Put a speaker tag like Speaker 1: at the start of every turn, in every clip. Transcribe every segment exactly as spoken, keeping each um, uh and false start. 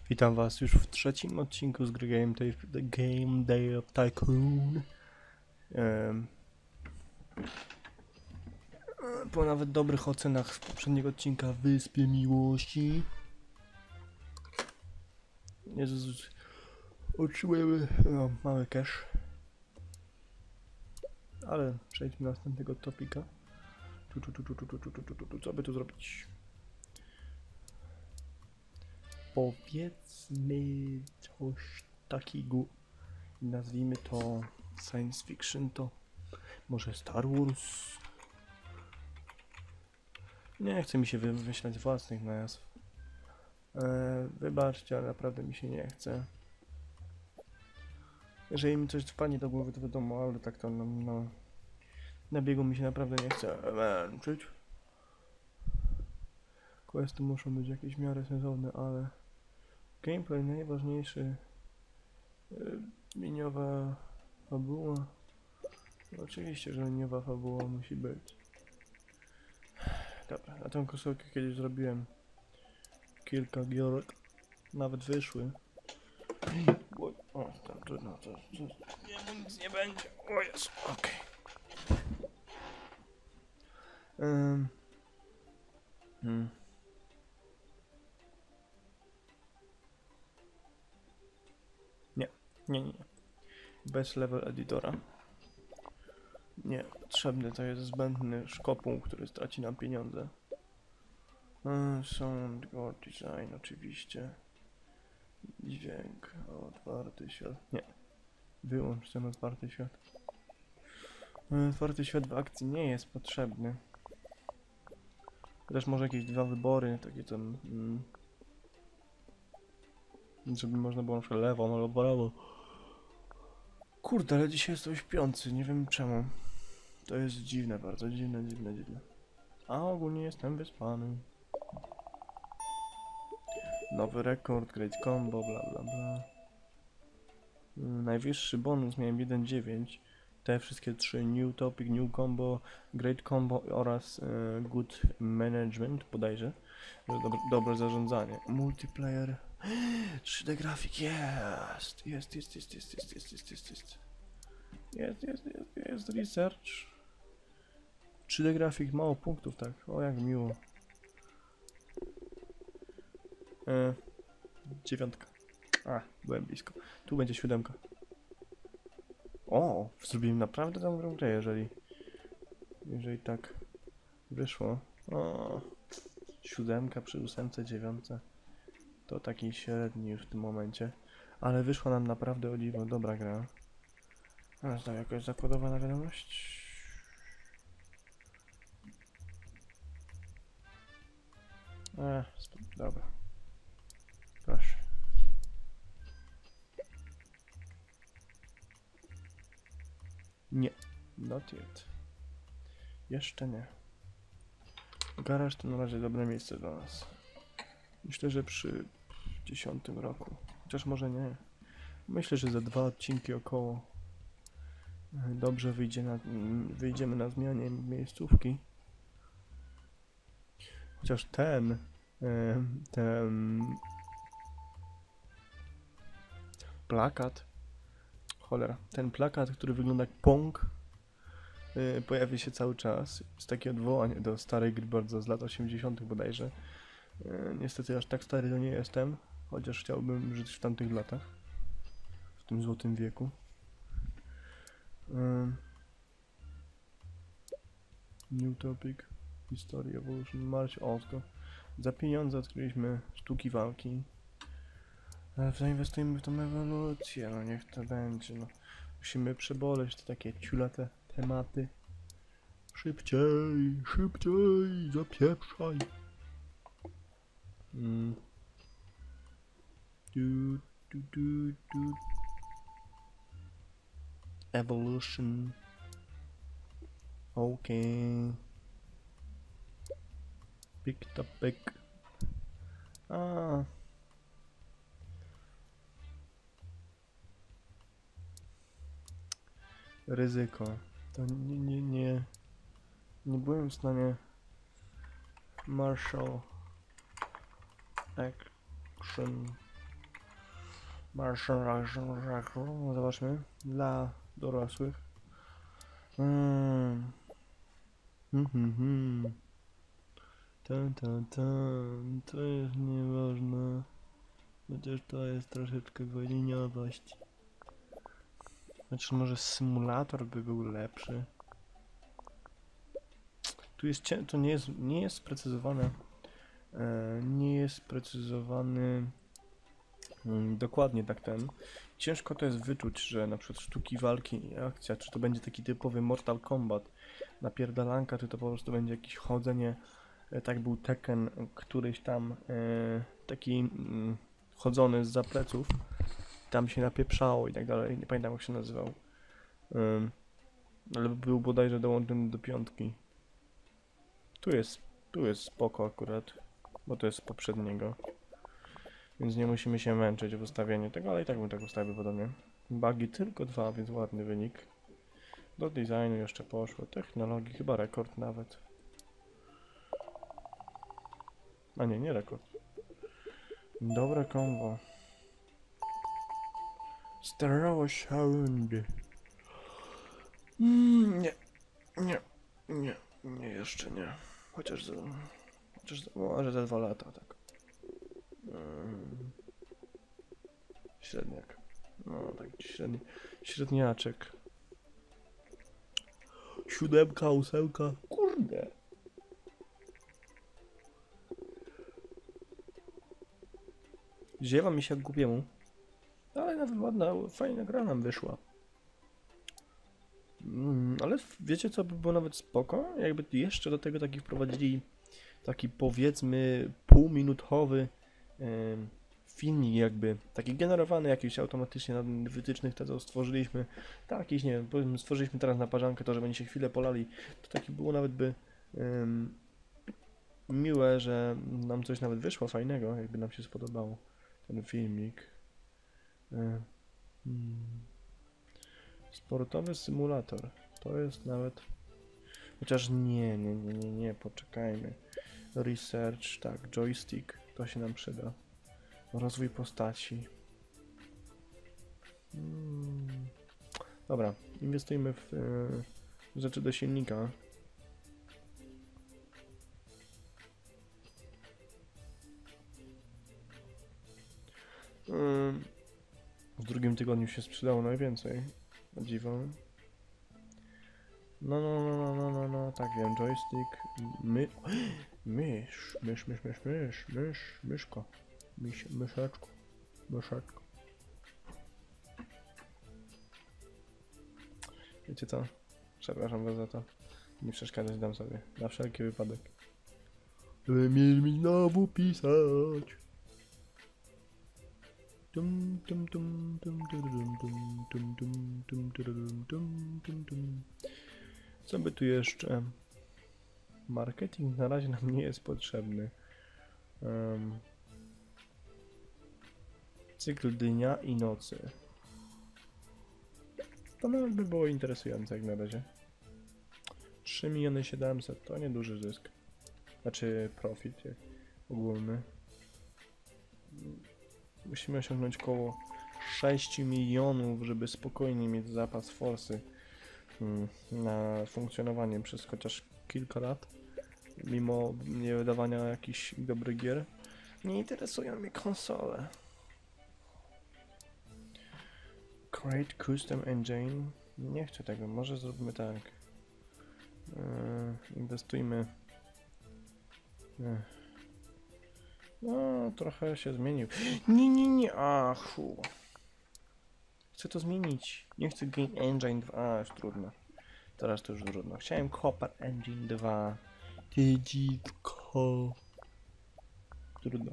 Speaker 1: Witam was już w trzecim odcinku z gry Game Day, The Game Day of Tycoon. Um, po nawet dobrych ocenach z poprzedniego odcinka Wyspie Miłości. Jezus, otrzymujemy no, mały cash. Ale przejdźmy do następnego topika. Tu, tu, tu, tu, tu, tu, tu, tu, tu, tu. Co by tu zrobić? Powiedzmy coś takiego, nazwijmy to science fiction, to może Star Wars? Nie chce mi się wymyślać własnych nazw. Eee, wybaczcie, ale naprawdę mi się nie chce. Jeżeli mi coś wpadnie do głowy, to wiadomo, ale tak to no, no na biegu mi się naprawdę nie chce męczyć. Questy muszą być jakieś w miarę sensowne, ale gameplay najważniejszy. Yy, liniowa fabuła. No, oczywiście, że liniowa fabuła musi być. Dobra, na tę konsolkę kiedyś zrobiłem kilka gierek. Nawet wyszły. Oj, o, tam trudno, to, to nie, nic nie będzie. O Jezu, okej. Okay. Um. Hmm. Nie, nie, nie. Bez level editora. Nie, potrzebny to jest zbędny szkopuł, który straci nam pieniądze. Hmm, sound, gore design oczywiście. Dźwięk, otwarty świat. Nie, wyłącz ten otwarty świat. Otwarty świat w akcji nie jest potrzebny. Chociaż może jakieś dwa wybory, takie tam... Mm, żeby można było na przykład lewą albo prawą. Kurde, ale dzisiaj jestem śpiący, nie wiem czemu. To jest dziwne, bardzo dziwne, dziwne, dziwne. A ogólnie jestem wyspany. Nowy rekord, great combo, bla bla bla. Hmm, najwyższy bonus miałem jeden dziewięć. Te wszystkie trzy, new topic, new combo, great combo oraz e, good management, bodajże. Dobre, dobre zarządzanie. Multiplayer. trzy D grafik, jest! Jest, jest, jest, jest, jest, jest, jest, jest, jest. Jest, jest, jest, jest, research. trzy D grafik, mało punktów, tak. O, jak miło. E, dziewiątka. A, byłem blisko. Tu będzie siódemka. O, zrobiłem naprawdę dobrą grę, jeżeli... Jeżeli tak wyszło. O, siódemka przy ósemce, dziewiątce. To taki średni już w tym momencie. Ale wyszła nam naprawdę o dziwo dobra gra. A tam jakaś zakodowana wiadomość? Eee, dobra. Proszę. Nie. Not yet. Jeszcze nie. Garaż to na razie dobre miejsce dla nas. Myślę, że przy dziesiątym roku. Chociaż może nie. Myślę, że za dwa odcinki około dobrze wyjdzie na, wyjdziemy na zmianie miejscówki. Chociaż ten ten plakat, cholera, ten plakat, który wygląda jak Pong, pojawi się cały czas. Jest takie odwołanie do starej gry bardzo z lat osiemdziesiątych bodajże. Niestety aż tak stary to nie jestem, chociaż chciałbym żyć w tamtych latach, w tym złotym wieku. Um, new topic, History, Evolution, March, Osko. Za pieniądze odkryliśmy sztuki walki. Zainwestujemy w tą ewolucję, no niech to będzie, no. Musimy przeboleć te takie ciulate tematy. Szybciej, szybciej, zapieprzaj. Mm. Du, du, du, du. Evolution. Okay. Big topic. A. Ryzyko. To nie, nie, nie. Nie byłem w stanie. Martial Action Zobaczmy. Dla dorosłych. Mm. Mhm, mhm. Tan, tan, tan. To jest nieważne. Chociaż to jest troszeczkę waliniowość. Znaczy może symulator by był lepszy. Tu jest cię, to nie jest, nie jest sprecyzowane. E, nie jest sprecyzowany mm, dokładnie tak ten. Ciężko to jest wyczuć, że na przykład sztuki walki i akcja, czy to będzie taki typowy Mortal Kombat, napierdalanka, czy to po prostu będzie jakieś chodzenie, e, tak był Tekken, któryś tam e, taki mm, chodzony zza pleców, tam się napieprzało i tak dalej, nie pamiętam jak się nazywał. Um, ale był bodajże dołączony do piątki. Tu jest, tu jest spoko akurat, bo to jest z poprzedniego. Więc nie musimy się męczyć w ustawieniu tego, ale i tak bym tak ustawił podobnie. Bugi tylko dwa, więc ładny wynik. Do designu jeszcze poszło, technologii chyba rekord nawet. A nie, nie rekord. Dobre combo. Stereo sound. Mm, nie, nie, nie, nie, jeszcze nie. Chociaż za, chociaż za, może za dwa lata, tak. Mm, średniak. No, taki średni, średniaczek. Siódemka, ósemka. Kurde. Ziewa mi się jak głupiemu. Ale nawet ładna, fajna gra nam wyszła. Mm, ale wiecie co by było nawet spoko? Jakby jeszcze do tego taki wprowadzili taki powiedzmy półminutowy yy, filmik jakby, taki generowany jakiś automatycznie na wytycznych, to co stworzyliśmy, takiś nie wiem, powiedzmy stworzyliśmy teraz naparzankę, to żeby oni się chwilę polali, to taki było nawet by yy, miłe, że nam coś nawet wyszło fajnego, jakby nam się spodobało ten filmik. Yy. Hmm. Sportowy symulator. To jest nawet... Chociaż nie, nie, nie, nie, nie, poczekajmy. Research, tak, joystick, to się nam przyda. Rozwój postaci. Hmm. Dobra, inwestujmy w e, rzeczy do silnika. Hmm. W drugim tygodniu się sprzedało najwięcej. O dziwo. No, no, no, no, no, no, no, tak wiem, joystick, my... mysz, mysz, mysz, mysz, mysz, mysz, myszko, mysz, myszeczko, myszeczko. Wiecie co? Przepraszam was za to. Nie przeszkadzać, dam sobie, na wszelki wypadek. Żeby mieli mi znowu pisać. Tum, tum, tum, tum, tum, tum, tum, tum, tum, tum, tum, tum, tum. Co by tu jeszcze? Marketing na razie nam nie jest potrzebny. Um, cykl dnia i nocy. To nawet by było interesujące jak na razie. trzy miliony siedemset to nieduży zysk. Znaczy profit jak ogólny. Musimy osiągnąć około sześć milionów, żeby spokojnie mieć zapas forsy na funkcjonowanie przez chociaż kilka lat, mimo nie wydawania jakichś dobrych gier. Nie interesują mnie konsole. Create Custom Engine. Nie chcę tego, może zróbmy tak. Yy, inwestujmy. Yy. No, trochę się zmienił. Nie, nie, nie, ach. Chcę to zmienić. Nie chcę Game Engine dwa, a już trudno. Teraz to już trudno. Chciałem Copper Engine dwa. Ty dziwko. Trudno.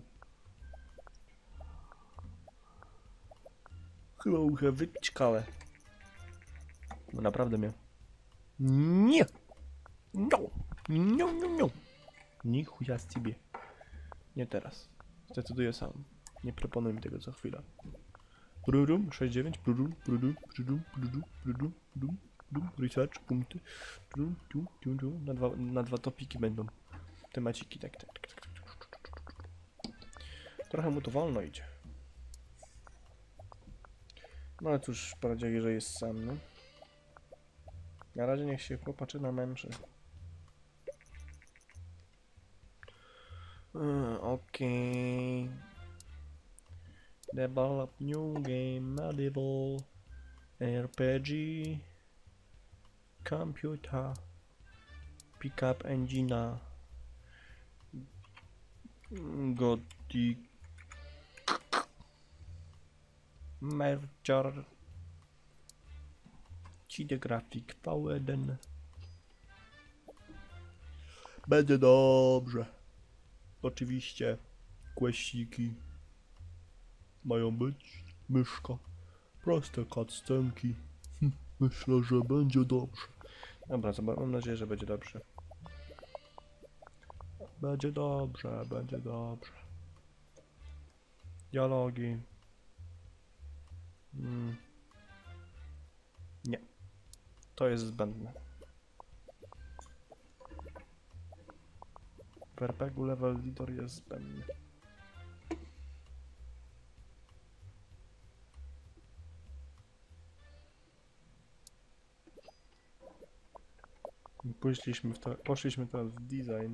Speaker 1: Chyba muszę wypić kawę. Bo naprawdę mnie. Nie! No! No, no, no! Nie chuja z ciebie. Nie teraz. Zdecyduję sam. Nie proponuj mi tego co chwila. Brurum, sześć dziewięć, brurum, brurum, brurum, brurum, brurum, brurum, brurum, research, punkty, brurum, tum, tum, tum. Na dwa, na dwa topiki będą temaciki, tak, tak, tak, tak, tak. Trochę mu to wolno idzie. No ale cóż, poradzieli, że jest sam, no. Na razie niech się chłopaczy namęczy. Uh, Okej. Okay. Develop new game, medieval, R P G, computer, pickup engine, gothic, merger, C D Graphic V jeden. Będzie dobrze. Oczywiście quesiki mają być, myszka, proste cutscenki. Hm, myślę, że będzie dobrze. Dobra, mam nadzieję, że będzie dobrze. Będzie dobrze, będzie dobrze. Dialogi. Hmm. Nie. To jest zbędne. W R P G-u level editor jest zbędny. Poszliśmy, w to, poszliśmy teraz w design.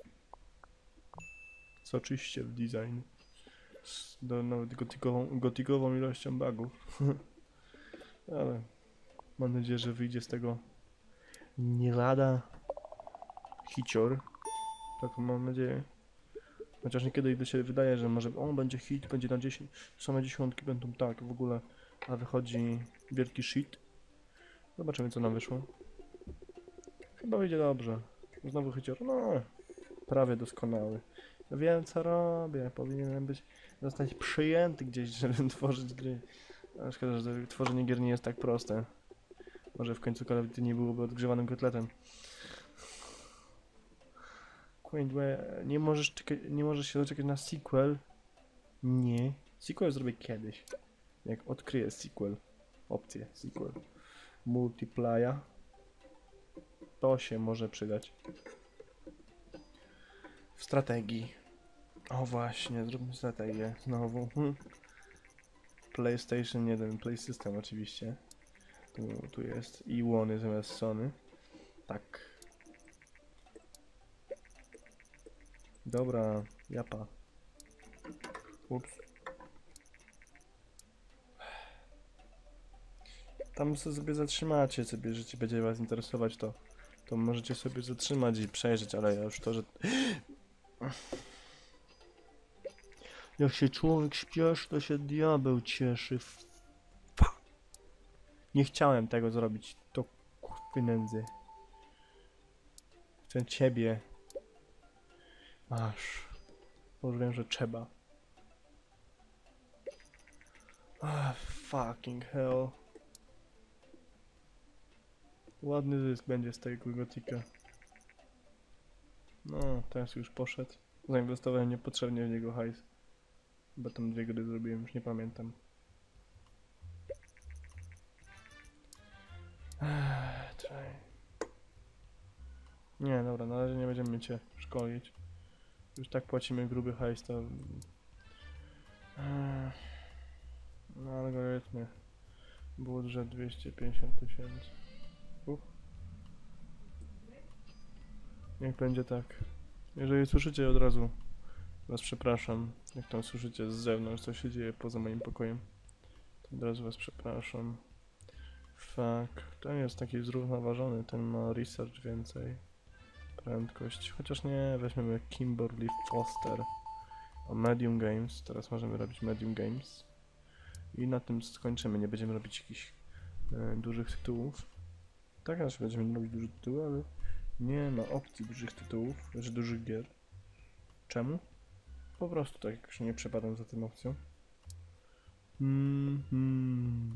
Speaker 1: Co oczywiście w design. Z, do, nawet gotikową, gotikową ilością bugów. Ale mam nadzieję, że wyjdzie z tego nie lada hicior. Taką mam nadzieję. Chociaż niekiedy się wydaje, że może on będzie hit, będzie na dziesięć, same dziesiątki będą tak w ogóle, a wychodzi wielki shit. Zobaczymy, co nam wyszło. Chyba wyjdzie dobrze. Znowu hicior, no prawie doskonały. Wiem, co robię, powinienem być, zostać przyjęty gdzieś, żeby tworzyć gry. A szkoda, że tworzenie gier nie jest tak proste. Może w końcu Call of Duty nie byłoby odgrzewanym kotletem. Nie możesz, czekać, nie możesz się doczekać na sequel. Nie. Sequel zrobię kiedyś. Jak odkryję sequel. Opcję sequel. Multiplayer. To się może przydać. W strategii. O właśnie, zróbmy strategię. Znowu. Hm. PlayStation jeden, Play System oczywiście. Tu, tu jest i łony zamiast Sony. Tak. Dobra, japa. Ups. Tam sobie zatrzymacie, sobie, że będzie was interesować, to to możecie sobie zatrzymać i przejrzeć, ale ja już to, że... Jak się człowiek śpieszy, to się diabeł cieszy. Fa. Nie chciałem tego zrobić, to kurwy nędzy. Chcę ciebie. Masz. Bo już wiem, że trzeba. Ah, fucking hell. Ładny zysk będzie z tego gotika. No, teraz już poszedł. Zainwestowałem niepotrzebnie w niego hajs. Bo tam dwie gry zrobiłem, już nie pamiętam. Ech, nie, dobra, na razie nie będziemy cię szkolić. Już tak płacimy gruby hajs, to... Ech, no, algorytmy. Budżet dwieście pięćdziesiąt tysięcy. Niech będzie tak. Jeżeli słyszycie od razu, was przepraszam. Jak tam słyszycie z zewnątrz, co się dzieje poza moim pokojem, to od razu was przepraszam. Fuck. Ten jest taki zrównoważony, ten ma research więcej. Prędkość. Chociaż nie, weźmiemy Kimberly Foster. O Medium Games. Teraz możemy robić Medium Games. I na tym skończymy. Nie będziemy robić jakichś e, dużych tytułów. Tak, znaczy będziemy robić duże tytuły, ale nie ma opcji dużych tytułów, znaczy dużych gier. Czemu? Po prostu tak jakoś nie przepadam za tą opcją. Mm -hmm.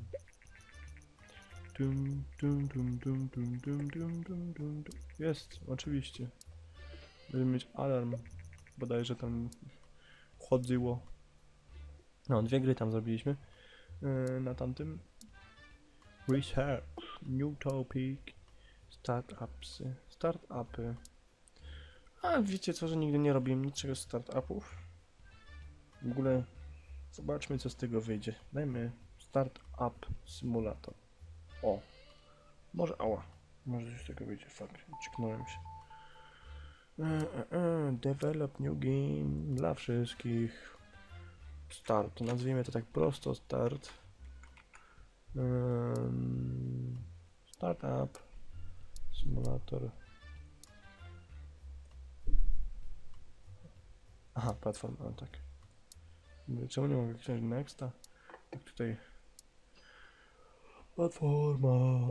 Speaker 1: Dum, dum, dum, dum, dum, dum, dum, dum, dum. Jest, oczywiście. Będziemy mieć alarm. Bodajże tam chodziło. No, dwie gry tam zrobiliśmy. Yy, na tamtym. Research, New Topic, Startupsy, Startupy. A wiecie co, że nigdy nie robiłem niczego z startupów? W ogóle zobaczmy, co z tego wyjdzie. Dajmy Startup Simulator. O, może ała. Może coś z tego wyjdzie, fuck, ciknąłem się. E, e, e, develop new game dla wszystkich. Start, nazwijmy to tak prosto, start. Um, startup Simulator. Aha, platforma, no tak. Czemu nie mogę kliknąć nexta? Jak tutaj... Platforma.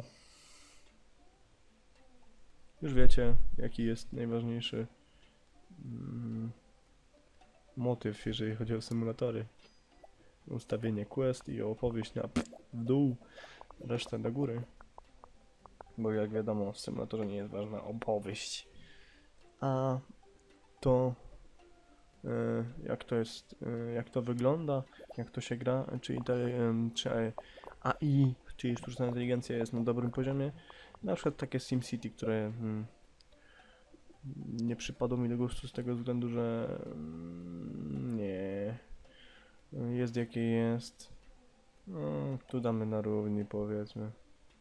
Speaker 1: Już wiecie, jaki jest najważniejszy mm, motyw, jeżeli chodzi o symulatory. Ustawienie quest i opowieść na w dół, resztę do góry. Bo jak wiadomo, w symulatorze nie jest ważna opowieść. A to y, jak to jest, y, jak to wygląda, jak to się gra, czy, czy A I, czyli sztuczna inteligencja jest na dobrym poziomie. Na przykład takie SimCity, które mm, nie przypadło mi do gustu z tego względu, że mm, nie jest jakie jest. No, tu damy na równi, powiedzmy.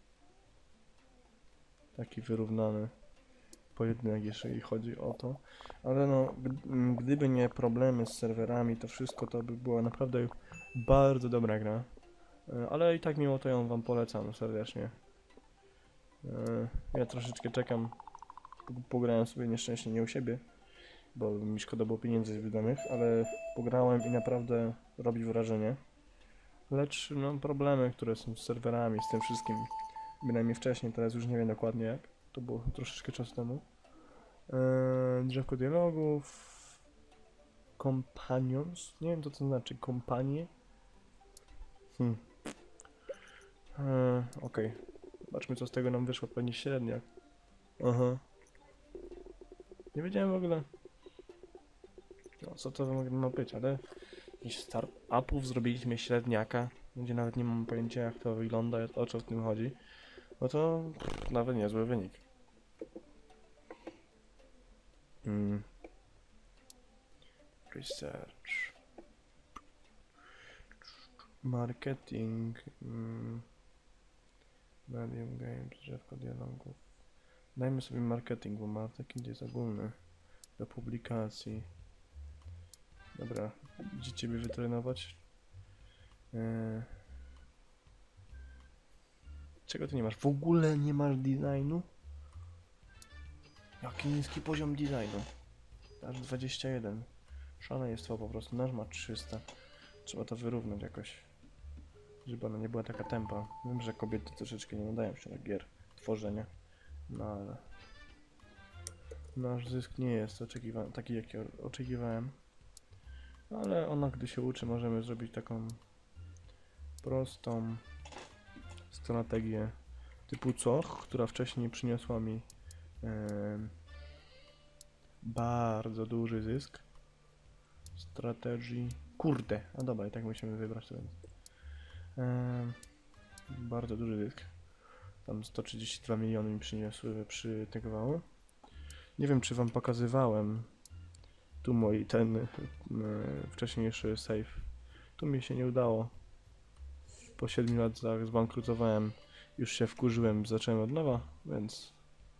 Speaker 1: Taki wyrównany pojedynek, jeżeli chodzi o to. Ale no, gdyby nie problemy z serwerami, to wszystko to by była naprawdę bardzo dobra gra. Ale i tak mimo to ją wam polecam serdecznie. Ja troszeczkę czekam. Pograłem sobie nieszczęśnie nie u siebie, bo mi szkoda było pieniędzy wydanych, ale pograłem i naprawdę robi wrażenie. Lecz no, problemy, które są z serwerami, z tym wszystkim, bynajmniej wcześniej, teraz już nie wiem dokładnie jak, to było troszeczkę czasu temu. Eee, drzewko dialogów, companions, nie wiem co to znaczy, kompanie. Hmm. Eee, Okej, okay. Zobaczmy co z tego nam wyszło, pewnie średniak. Aha. Nie wiedziałem w ogóle, no, co to ma być, ale z startupów zrobiliśmy średniaka, gdzie nawet nie mam pojęcia jak to wygląda, o co w tym chodzi. No to pff, nawet niezły wynik. Hmm. Research. Marketing. Hmm. Medium games, drzewko dialogów. Dajmy sobie marketing, bo marketing jest ogólny. Do publikacji. Dobra, idzie ciebie wytrenować. Eee. Czego ty nie masz? W ogóle nie masz designu? Jaki niski poziom designu. Aż dwadzieścia jeden. Szaleństwo po prostu. Nasz ma trzysta. Trzeba to wyrównać jakoś. Żeby ona nie była taka tempa. Wiem, że kobiety troszeczkę nie nadają się na gier tworzenia. No ale... Nasz zysk nie jest oczekiwany, taki jaki oczekiwałem. Ale ona, gdy się uczy, możemy zrobić taką prostą strategię typu coch, która wcześniej przyniosła mi e, bardzo duży zysk. Strategii... Kurde! A dobra, i tak musimy wybrać to. E, bardzo duży zysk. Tam sto trzydzieści dwa miliony mi przyniosły, przytegowało. Nie wiem, czy wam pokazywałem tu mój ten e, wcześniejszy save. Tu mi się nie udało. Po siedmiu latach zbankrutowałem. Już się wkurzyłem, zacząłem od nowa, więc...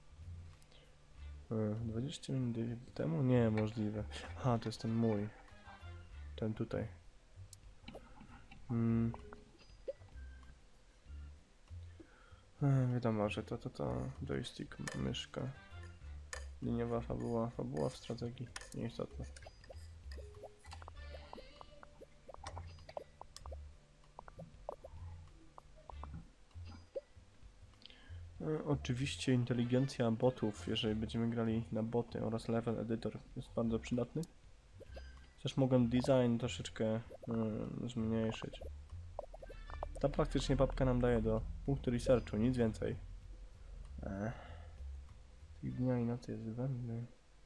Speaker 1: E, dwadzieścia minut temu? Nie, możliwe. Aha, to jest ten mój. Ten tutaj. Hmm. E, wiadomo, że to, to, to joystick, myszka. Liniowa fabuła, fabuła w strategii, nieistotne. E, oczywiście inteligencja botów, jeżeli będziemy grali na boty, oraz level editor jest bardzo przydatny. Też mogę design troszeczkę y, zmniejszyć. Ta praktycznie papka nam daje do punktu researchu, nic więcej. Ech. Tych dnia i nocy jest zbędny.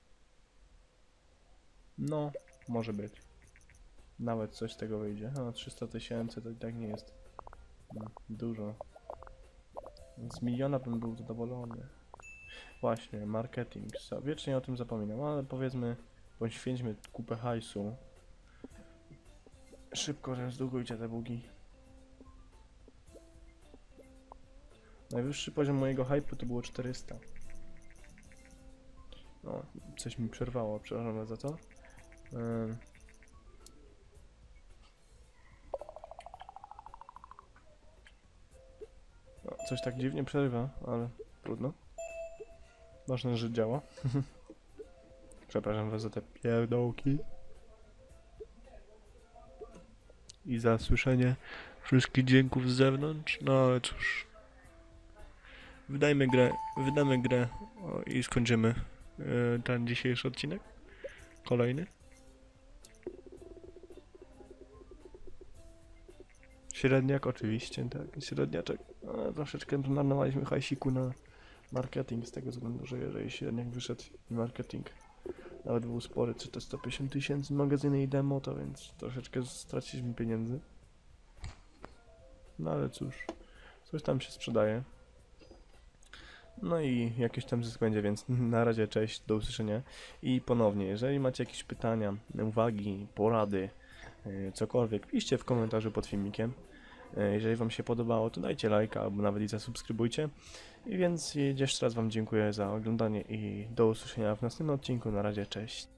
Speaker 1: No, może być. Nawet coś z tego wyjdzie. No, trzysta tysięcy to i tak nie jest no, dużo. Z miliona bym był zadowolony. Właśnie, marketing. Wiecznie o tym zapominam, ale powiedzmy, poświęćmy kupę hajsu. Szybko, że zdługujcie te bugi. Najwyższy poziom mojego hype'u to było czterysta. O, coś mi przerwało, przepraszam za to. Ym. No, coś tak dziwnie przerywa, ale trudno. Ważne, że działa. Przepraszam was za te pierdołki. I za słyszenie wszystkich dźwięków z zewnątrz. No ale cóż. Wydajmy grę, wydamy grę o, i skończymy yy, ten dzisiejszy odcinek. Kolejny. Średniak oczywiście, tak. Średniaczek. No, troszeczkę zmarnowaliśmy hajsiku na marketing z tego względu, że jeżeli średniak wyszedł i marketing nawet był spory, czy to sto pięćdziesiąt tysięcy magazyny i demo, to więc troszeczkę straciliśmy pieniędzy. No ale cóż, coś tam się sprzedaje. No i jakiś tam zysk będzie, więc na razie cześć, do usłyszenia. I ponownie, jeżeli macie jakieś pytania, uwagi, porady, yy, cokolwiek, piszcie w komentarzu pod filmikiem. Yy, jeżeli wam się podobało, to dajcie lajka albo nawet i zasubskrybujcie. I więc jeszcze raz wam dziękuję za oglądanie i do usłyszenia w następnym odcinku. Na razie, cześć.